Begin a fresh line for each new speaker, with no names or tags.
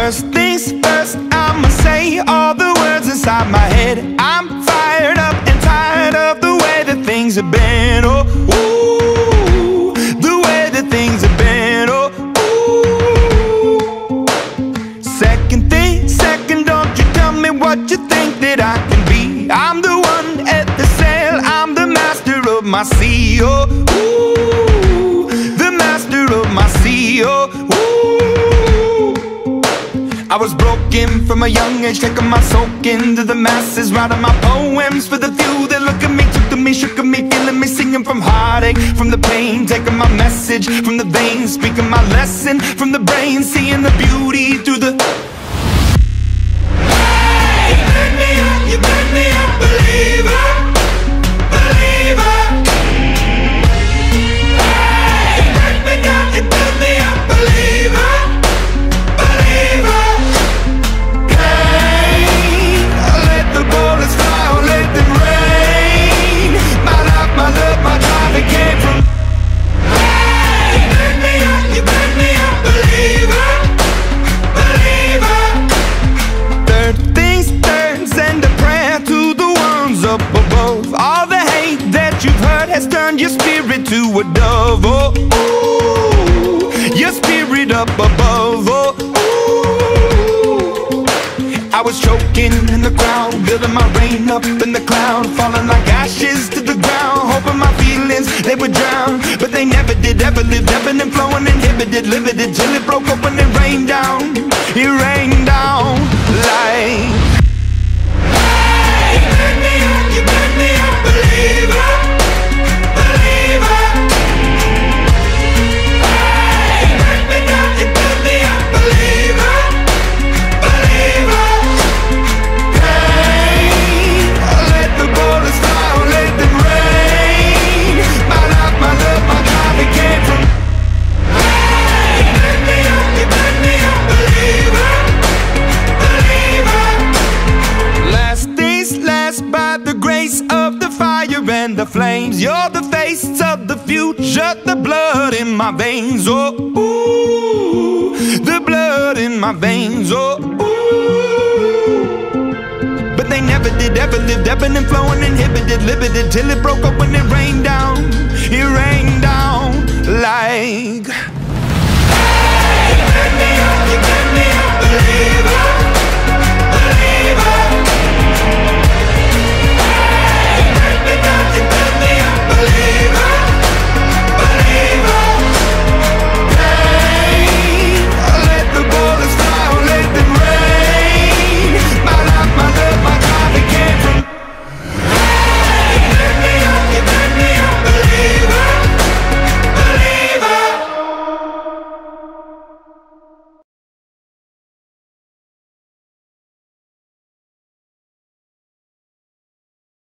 First things first, I'ma say all the words inside my head. I'm fired up and tired of the way that things have been. Oh, ooh, the way that things have been. Oh, ooh. Second thing, second, don't you tell me what you think that I can be. I'm the one at the sail, I'm the master of my sea. Oh, ooh, the master of my sea. Oh, ooh. I was broken from a young age, taking my soak into the masses, writing my poems for the few that look at me, took to me, shook at me, feeling me, singing from heartache, from the pain, taking my message from the veins, speaking my lesson from the brain, seeing the beauty through the... Hey, you burn me up, you burn me up, believer, believer. Hey, you burn me down, you burn me up, believer, believer. My love, my drive, it came from. Hey, you burn me up, you burn me up, believer, believer. Third things third, send a prayer to the ones up above. All the hate that you've heard has turned your spirit to a dove. Oh, ooh, your spirit up above. Oh, ooh. I was choking in the crowd, building my rain up in the cloud, falling like ashes to the ground, hoping my feelings, they would drown. But they never did, ever lived, ebbing and flowing, inhibited, limited, till it broke open and rained down. It rained down like... Hey, you burn me up, you burn me up, believer, believer. Hey, you burn me down, you burn me up, believer, believer. My love, my drive, it came from. Hey, you burn me up, you burn me up, believer, believer. Last things last, by the grace of the fire and the flames. You're the face of the future, the blood in my veins. Oh, ooh, the blood in my veins. Oh, ooh. But they never did, ever lived, ebbing and flowing, inhibited, limited, till it broke up when it rained down. It rained down like... Hey, you burn me up.